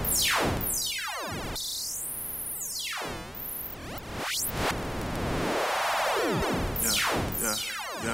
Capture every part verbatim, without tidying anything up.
Yeah, yeah.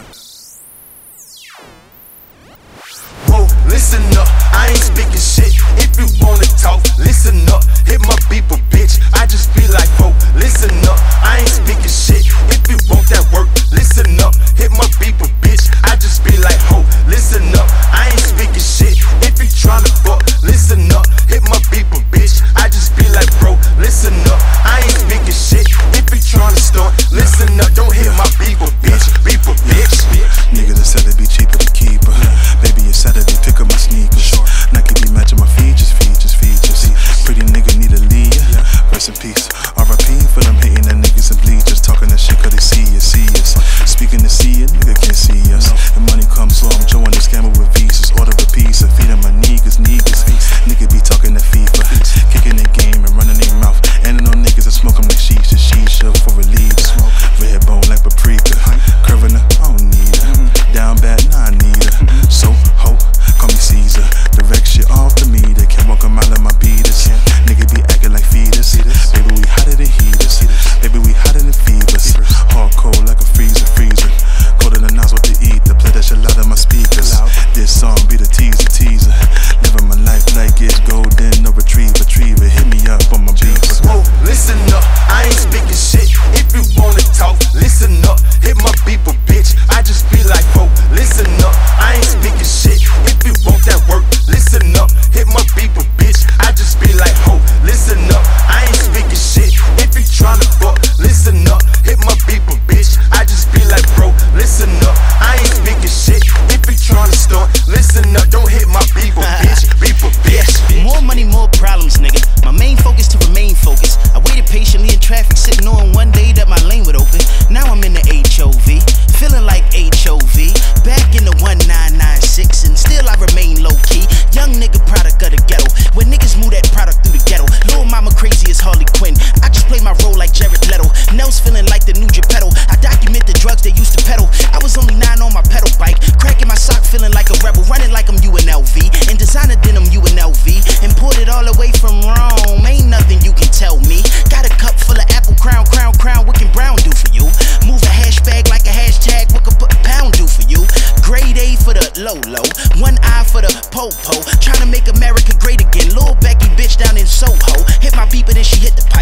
Whoa, listen up, I ain't speaking shit. If you wanna talk, listen up. Hit my beeper, bitch. I just be like, whoa, listen up. I ain't speaking shit. If you want that work, listen up. Hit my beeper, bitch. I just be like, ho, listen up. I ain't speaking shit. If you tryna fuck, listen up. Hit my beeper, bitch. I just be like, bro, listen up. I ain't speaking shit. If you tryna stunt, listen up. Don't hit my beeper, bitch. Beeper, bitch. Nigga that said it'd be cheaper to keep her. Baby, it's Saturday, pick up my sneakers. Nike be matching my features, features, features. Pretty nigga need a lead. Rest in peace. R I P for them hating that niggas and bleachers. Talking that shit cause they see us, see us. Speaking to see it, nigga can't see us. And money comes, so I'm joining the scammer with visas. Order a pizza, feeding my niggas, niggas. Nigga be talking that FIFA. Kicking the game and running their mouth. And no niggas that smoke them like shisha, shisha for relief. Red bone like paprika. Curving her, I don't need her. Down bad, nah, I need her. So, ho, call me Caesar. Direct shit off to me, they can't walk a mile in my beaters. Nigga be acting like fetus. Baby, we hotter than heaters. Baby, we hotter than fevers. Hard cold like a freezer, freezer. Colder than Nas with the ether. Play that shit loud in my speakers. This song be the teaser, teaser. Living my life like it's golden, no retrieve, retriever. Hit me up on my beeper. Whoa, listen up, I ain't speaking shit. If you wanna talk, listen up. Hit my beeper, bitch. I just be like, whoa, listen up. I ain't speaking shit. If you want that work, listen up. Hit my beeper, bitch. I just be like, ho, listen up. I ain't speaking shit. If you tryna fuck, listen up. Hit my beeper, bitch. I just be like, bro, listen up. I ain't speaking shit. If you tryna stunt, listen up. Don't hit my beeper, bitch. Beeper, bitch. More money, more problems, nigga. My main focus to remain focused. I waited patiently in traffic, sitting on one day that my lane would open. Now I'm in the H O V, feeling like H O V. Back in the one nine nine six, and still I remain low key. Young nigga, product of the ghetto. When niggas move that product through the ghetto. Lil' mama crazy as Harley Quinn. I just play my role like Jared Leto. Nels feeling like the new Geppetto. I document the drugs they used to peddle. I was only nine on my pedal bike, cracking my sock, feeling like a rebel, running like I'm U N L V. And designer denim U N L V. Imported all the way from Rome. Ain't nothing you can tell me. Got a cup full of apple crown, crown, crown. What can Brown do for you? Move a hashbag like a hashtag. What can put a pound do for you? Grade A for the low low, one eye for the po-po. Trying to make America great again. Lil' Becky bitch down in Soho. Hit my beeper, then she hit the